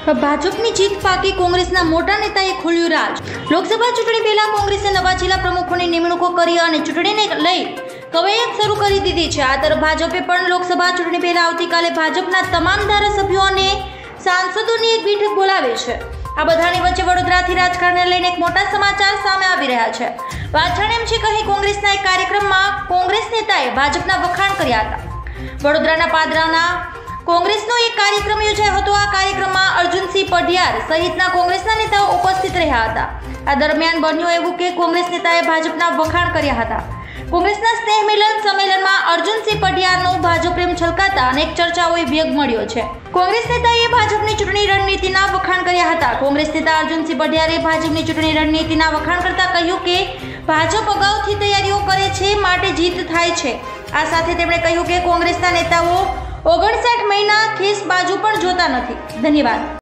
ભાજપની જીત પાકી, કોંગ્રેસના મોટા નેતાએ ખોલ્યું રાજ। લોકસભા ચૂંટણી પહેલા કોંગ્રેસે નવા જિલ્લા પ્રમુખોની નિમણૂકો કરી અને ચૂંટણીને લઈ કવાયત શરૂ કરી દીધી છે। આ તરફ ભાજપે પણ લોકસભા ચૂંટણી પહેલા આવતીકાલે ભાજપના તમામ ધારાસભ્યો અને સાંસદોની એક બેઠક બોલાવી છે। આ બધાની વચ્ચે વડોદરાથી રાજકારણને લઈને એક મોટા સમાચાર સામે આવી રહ્યા છે। વાત એમ છે કે અહીં કોંગ્રેસના એક કાર્યક્રમમાં કોંગ્રેસ નેતાએ ભાજપના વખાણ કર્યા હતા। વડોદરાના પાદરાના કોંગ્રેસનો એક કાર્યક્રમ યોજાયો હતો। આ કાર્યક્રમમાં અર્જુનસિંહ પઢિયાર સહિતના કોંગ્રેસના નેતાઓ ઉપસ્થિત રહ્યા હતા। આ દરમિયાન બન્યું એવું કે કોંગ્રેસ નેતાએ ભાજપના વખાણ કર્યા હતા। કોંગ્રેસના સ્નેહ મિલન સંમેલનમાં અર્જુનસિંહ પઢિયારનો ભાજપ પ્રેમ છલકાતા અનેક ચર્ચાઓએ વેગ મળ્યો છે। કોંગ્રેસ નેતાએ ભાજપની ચૂંટણી રણનીતિના વખાણ કર્યા હતા। કોંગ્રેસ નેતા અર્જુનસિંહ પઢિયારે ભાજપની ચૂંટણી રણનીતિના વખાણ કરતા કહ્યું કે ભાજપ અગાઉથી તૈયારીઓ કરે છે, માટે જીત થાય છે। આ સાથે તેમણે કહ્યું કે કોંગ્રેસના નેતાઓ 59 મહિના ખેસ બાજુ પણ જોતા નથી। ધન્યવાદ।